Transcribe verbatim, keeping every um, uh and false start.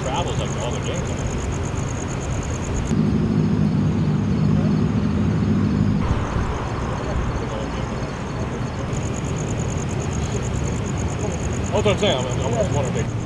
travels like all the games. That's what I'm saying. I'm, I'm, I'm wondering.